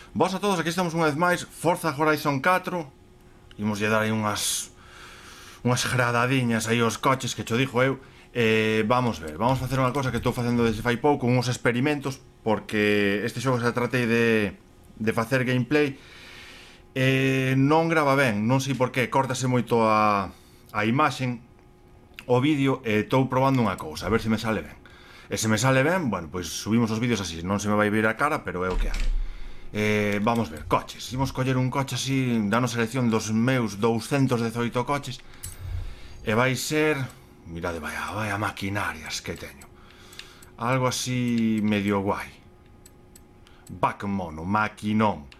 Vos a todos, aquí estamos unha vez máis, Forza Horizon 4. Imos lle dar aí unhas gradadiñas aí aos coches que cho dixo eu. Vamos ver, vamos facer unha cosa que estou facendo desde fai pouco, uns experimentos, porque este xogo se tratei de facer gameplay. Non grava ben, non sei por que, córtase moito a imaxen, o vídeo, e estou probando unha cousa, a ver se me sale ben. E se me sale ben, bueno, pois subimos os vídeos así, non se me vai vir a cara, pero é o que hai. Vamos ver, coches. Imos coller un coche así, danos selección dos meus 218 coches. E vai ser... Mirade, vaya maquinarias que teño. Algo así medio guai. Backmono, maquinón.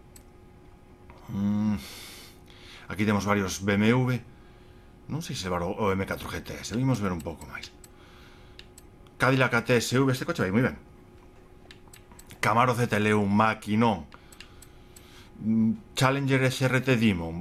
Aquí temos varios BMW. Non sei se levar o M4 GTS. Vimos ver un pouco máis. Cadillac ATS-V, este coche vai moi ben. Camaro ZL1, maquinón. Challenger SRT Demon.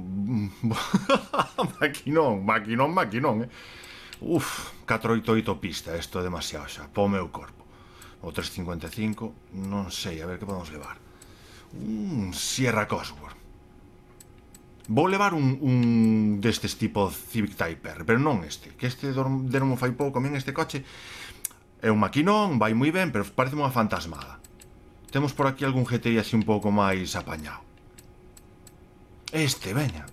Maquinón. Uf, 488 pista, isto é demasiado xa, po meu corpo. O 355, non sei, a ver que podemos levar. Sierra Cosworth. Vou levar un destes tipo Civic Type R, pero non este, que este deron fai pouco, men este coche é un maquinón, vai moi ben, pero parece unha fantasmada. Temos por aquí algún GTI así un pouco máis apañado. Este, veña.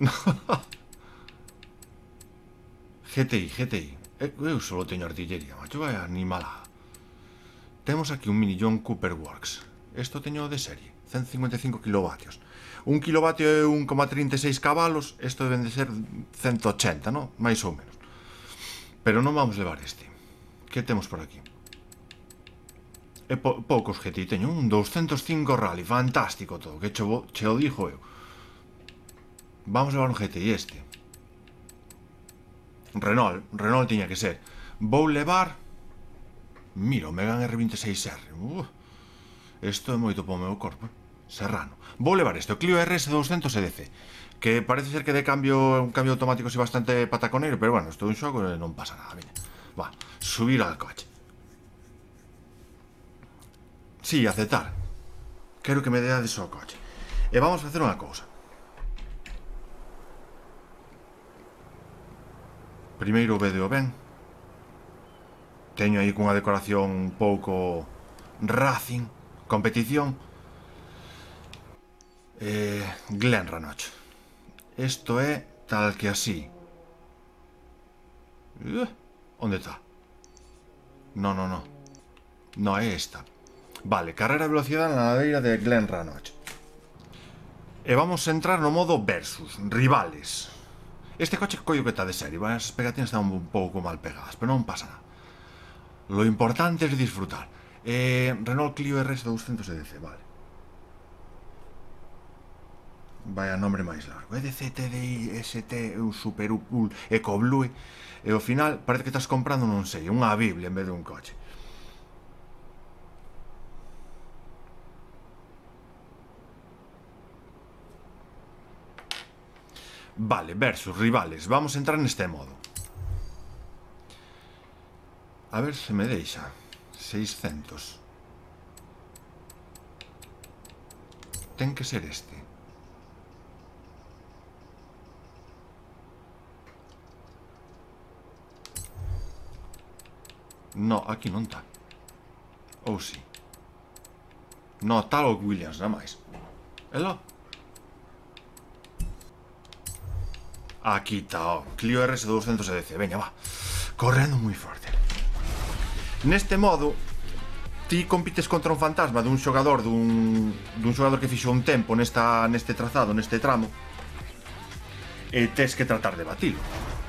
GTI. Eu só teño artillería, macho, vai animalada. Temos aquí un Mini John Cooper Works. Isto teño de serie, 155 kilovatios. 1 kilovatio é 1,36 cabalos, isto deben de ser 180, non? Mais ou menos. Pero non vamos levar este. Que temos por aquí? Poucos GTI, teño un 205 Rally, fantástico todo, que che o dixo eu. Vamos levar un GTI este. Renault tiña que ser. Vou levar... Mira, o Megane R26R. Isto é moito po meu corpo. Serrano. Vou levar este, o Clio RS200 EDC, que parece ser que de un cambio automático así bastante pataconeiro, pero bueno, isto é un xogo e non pasa nada, veña. Va, subir al coche. Sí, aceptar. Quero que me deades o coche. E vamos facer unha cousa. Primeiro o vídeo ben. Teño aí cunha decoración un pouco racing, competición. Glenranach. Isto é tal que así. Onde está? No, é esta. Vale, carrera de velocidade na ladeira de Glenranach. E vamos a entrar no modo versus, rivales. Este coche collo que está de serie, as pegatinas están un pouco mal pegadas, pero non pasa nada. Lo importante é disfrutar. Renault Clio RS200 EDC, vale. Vaya nombre máis largo. EDC, TDI, ST, Super Eco Blue. E ao final parece que estás comprando, non sei, unha Biblia en vez de un coche. Vale, versus, rivales. Vamos a entrar neste modo. A ver se me deixa. 600. Ten que ser este. No, aquí non está. Ou si. No, tal o Williams, nada máis. Elo? Aquí está, Clio RS200 EDC. Veña, va, correndo moi forte. Neste modo, ti compites contra un fantasma dun xogador que fixo un tempo neste trazado, neste tramo, e tes que tratar de batilo.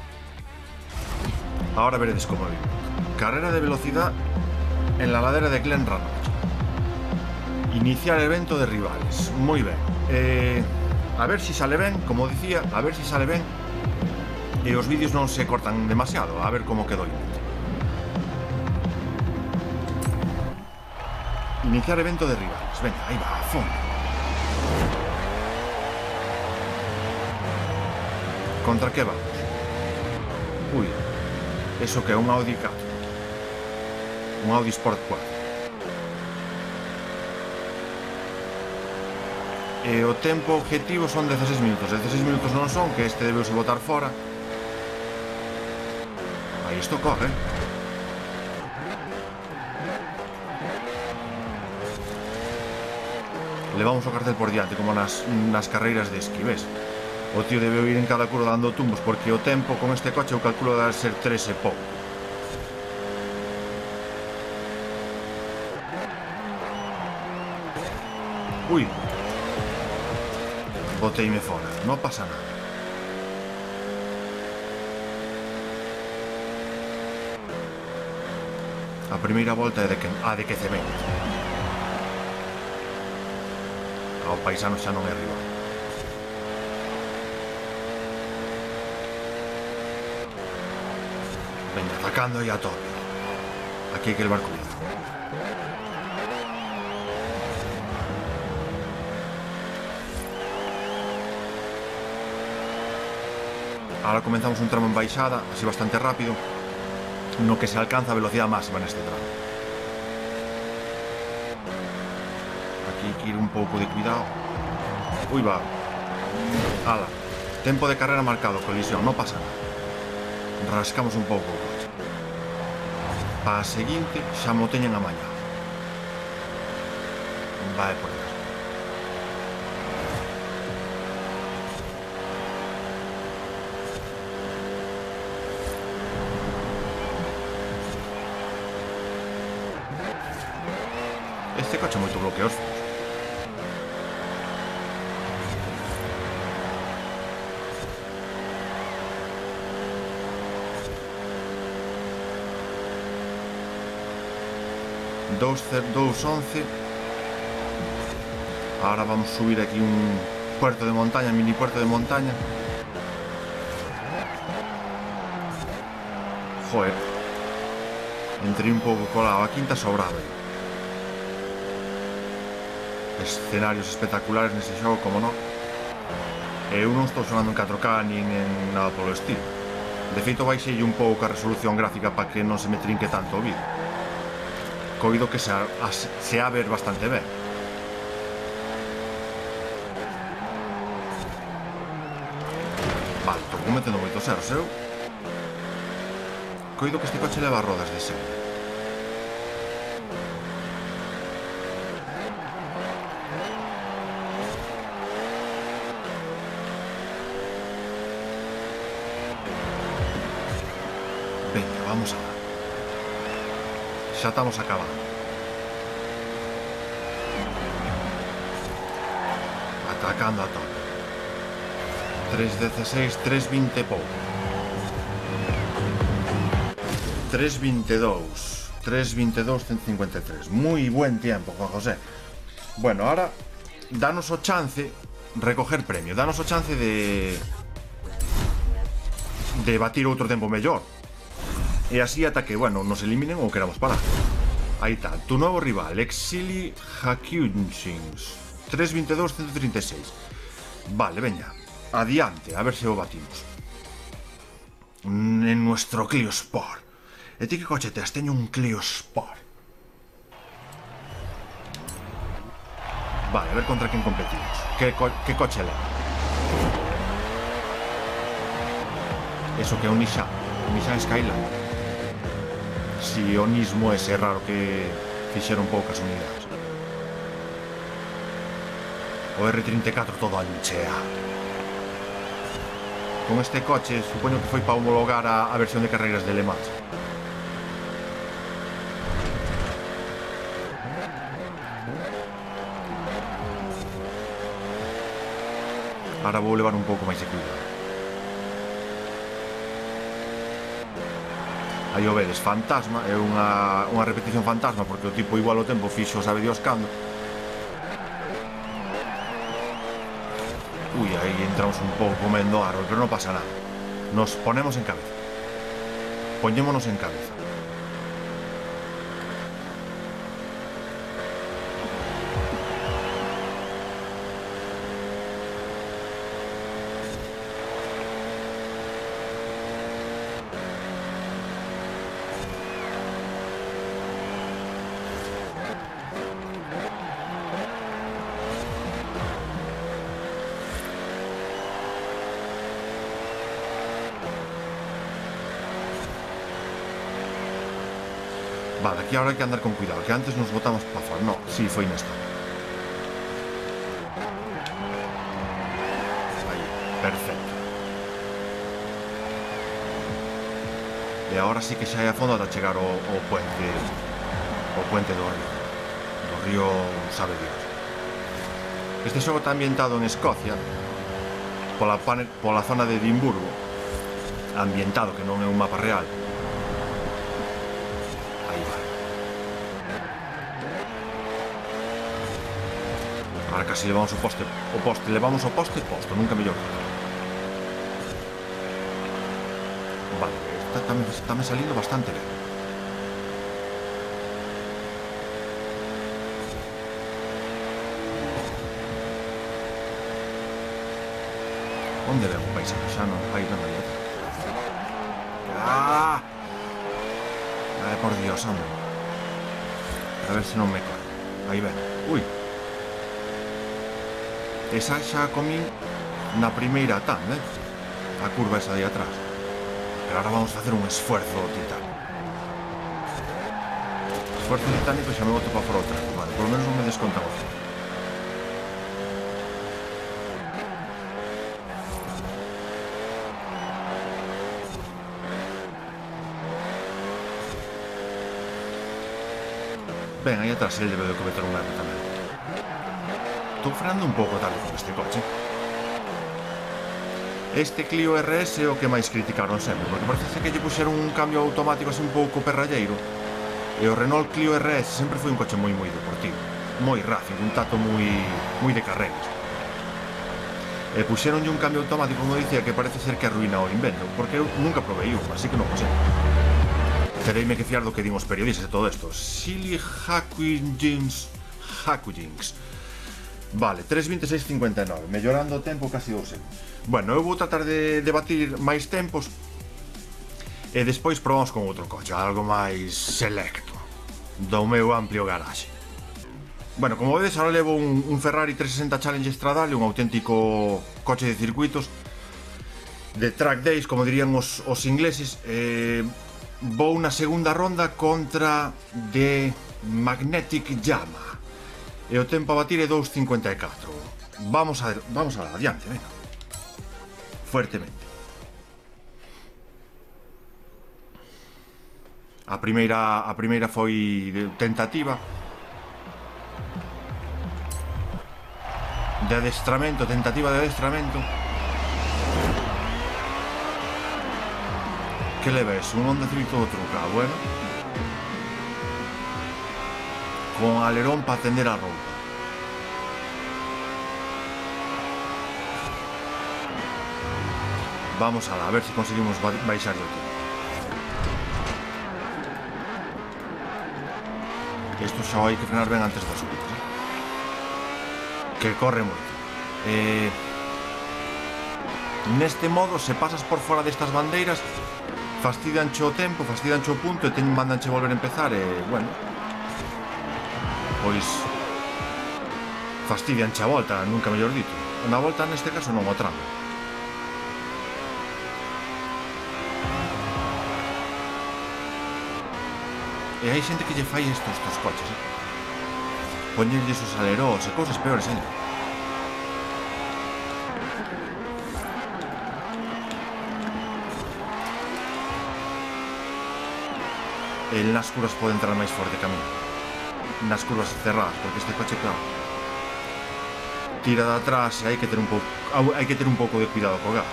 Ahora veredes como é. Carrera de velocidade en la ladera de Glenranach. Iniciar evento de rivales. Moi ben. A ver si sale ben, como dicía, a ver si sale ben. E os vídeos non se cortan demasiado, a ver como quedou. Iniciar evento de rivales. Venga, aí va, a fondo. Contra que vamos? Ui, eso que é un Audi 4. Un Audi Sport 4. E o tempo objetivo son 16 minutos. 16 minutos non son, que este debeuse botar fora. Aí isto corre. Levamos o cartel por diante, como nas carreiras de esquí, ves? O tío debe ir en cada curva dando tumbos, porque o tempo con este coche eu calculo de ser 3 e pouco. Ui, boteime fora, non pasa nada. A primeira volta é a de quecemento. O paisano xa non é rival. Veña, atacando aí a tope. Aquí hai que levar cuidado. Ahora comenzamos un tramo en baixada, así bastante rápido, no que se alcanza a velocidade máxima neste tramo. Aquí hai que ir un pouco de cuidado. Ui, va. Ala, tempo de carrera marcado, colisión, non pasa nada. Rascamos un pouco o coche. Para a seguinte xa mo teñen amañado. Vai por Dios. Este coche é moito bloqueoso. Dous 11. Ahora vamos subir aquí un puerto de montaña, mini puerto de montaña. Joder, entrei un pouco colado, a quinta sobraba. Escenarios espectaculares nese xogo, como non. Eu non estou sonando en 4K nin en nada polo estilo. De feito baixei un pouco a resolución gráfica para que non se me trinque tanto o vídeo. Coido que se a ver bastante ben. Vale, estou cometendo moitos erros, eu. Coido que este coche leva rodas de serie. Venga, vamos a ver. Xa estamos acabando. Atacando a tope. 3.16, 3.20 pouco. 3.22, 3.22, 153. Moi buen tiempo, Juan José. Bueno, ahora danos o chance recoger premio, danos o chance de batir outro tempo mellor. E así ata que, bueno, nos eliminen ou queramos parar. Aí está, tu novo rival, Exili Hakunchins, 3.22, 136. Vale, veña, adiante, a ver se o batimos. En nuestro Clio Sport. E ti que coche teas? Teño un Clio Sport. Vale, a ver contra quen competimos. Que coche leva? Eso que é un Nissan Skyline. Si o mismo ese raro que fixeron poucas unidades. O R34 todo ancheado. Con este coche supoño que foi para homologar a versión de carreiras de Le Mans. Ahora vou levar un pouco máis de cuidado. Aí o vedes, fantasma, é unha repetición fantasma, porque o tipo igual o tempo fixo sabe Dios cando. Ui, aí entramos un pouco comendo árbol, pero non pasa nada. Nos ponemos en cabeza. Poñémonos en cabeza. Vale, aquí ahora hai que andar con cuidado, que antes nos botamos para fora. No, sí, foi nesta. Aí, perfecto. E agora sí que xa é a fondo ata chegar ao puente do río sabe Dios. Este xogo está ambientado en Escocia, pola zona de Edimburgo, ambientado, que non é un mapa real. Aí vai. Ahora casi levamos o poste, levamos o poste, nunca mellor. Vale, está me saliendo bastante ben. Onde ven o paisaje? Xa non vai nada aí. Ai, por Dios, hombre. A ver se non me corre. Aí ven. Ui. Esa xa comín na primeira tanda, a curva esa de atrás. Pero ahora vamos a facer un esfuerzo titánico. Esfuerzo titánico e xa me boto para fora outra. Vale, por lo menos non me descontan o tiempo. Ben, aí atrás ele debe de cometer un erro tamén. Estou frenando un pouco tarde con este coche. Este Clio RS é o que máis criticaron sempre, porque parece que lle puxeron un cambio automático así un pouco perralleiro. E o Renault Clio RS sempre foi un coche moi deportivo, moi rápido, un tato moi de carreras. E puxeronlle un cambio automático, como dicía, que parece ser que arruina o invento, porque eu nunca provei un, así que non o sei. Tereime que fiar do que din os periodistas e todo isto. Silly Hackujings. Vale, 3.26.59, mellorando o tempo casi 2 segundos. Bueno, eu vou tratar de batir máis tempos e despois probamos con outro coche, algo máis selecto do meu amplio garaxe. Bueno, como vedes, ahora levo un Ferrari 360 Challenge Stradale, un auténtico coche de circuitos, de track days, como dirían os ingleses. Vou na segunda ronda contra The Magnetic Llama e o tempo a batir é 2.54. Vamos a adiante, venga. Fuertemente. A primeira foi tentativa de adestramento, Que le ves? Un Honda Civic todo trucado, bueno. Con alerón para tender a roupa. Vamos a ver si conseguimos baixar o tiempo. Isto xa hai que frenar ben antes das curvas, que corre moito. Neste modo, se pasas por fora destas bandeiras, fastidianche o tempo, fastidianche o punto e mandanche volver a empezar e, bueno, pois fastidianche a volta, nunca mellor dito. Na volta, neste caso, non o tramo. E hai xente que lle fai estos coches, poñerlles os aleróns e cousas peores, En las curvas pode entrar máis forte que a mí, nas curvas cerradas, porque este coche, claro, tira de atrás e hai que ter un pouco de cuidado co gas.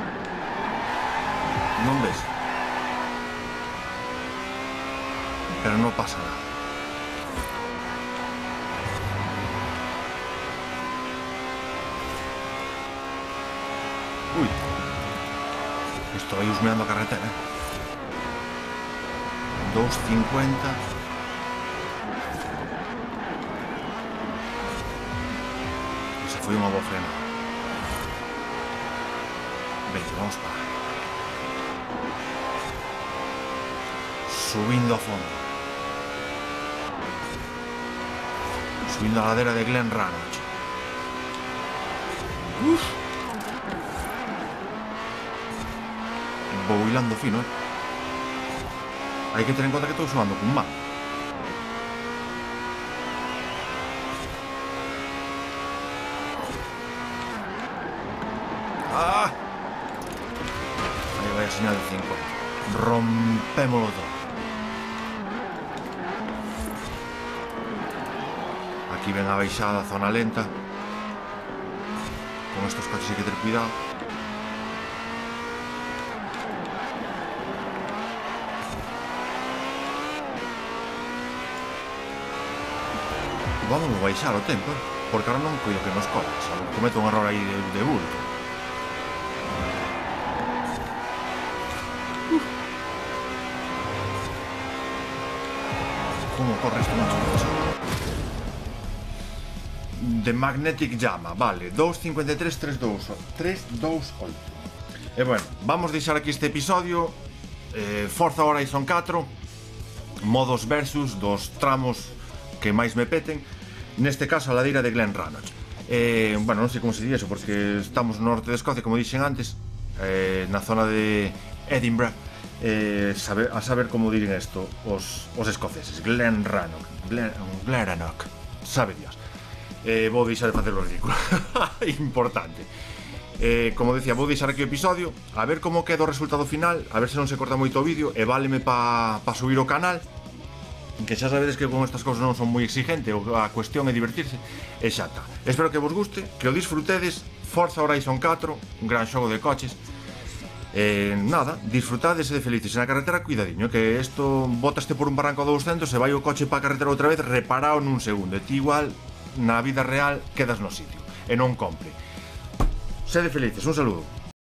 Non ves? Pero non pasa nada. Ui, estou aí husmeando a carretera, 2.50. Esa foi unha boa frenada. Veña, vamos para subindo a fondo, subindo a ladera de Glen Ranch. Vou hilando fino, Hai que ter en conta que estou xogando cun mapa. ¡Ah! Aí vai a señal de 5. Rompémolo todo. Aquí ven a baixada, zona lenta. Con estos coches hai que ter cuidado. Vamos a baixar o tempo, porque ahora non coido que nos colas. Cometo un error aí de bulto. Como corre isto mucho? The Magnetic Llama, vale, 2.53.328. E bueno, vamos deixar aquí este episodio. Forza Horizon 4, modos versus dos tramos que máis me peten. Neste caso a ladeira de Glenrannoch. Bueno, non sei como se di eso, porque estamos no norte de Escocia, como dixen antes, na zona de Edinburgh. A saber como diren isto os escoceses. Glenrannoch, sabe Dios. Vou deixar de facer o ridículo. Importante. Como decía, vou deixar aquí o episodio, a ver como queda o resultado final, a ver se non se corta moito o vídeo, e váleme pa subir o canal, que xa sabedes que con estas cousas non son moi exigente, a cuestión é divertirse, e xa está. Espero que vos guste, que o disfrutedes. Forza Horizon 4, un gran xogo de coches. Nada, disfrutades e de felices na carretera, cuidadiño, que isto botaste por un barranco a 200 e vai o coche pa carretera outra vez reparado nun segundo, e ti igual na vida real quedas no sitio e non compre. Sede felices, un saludo.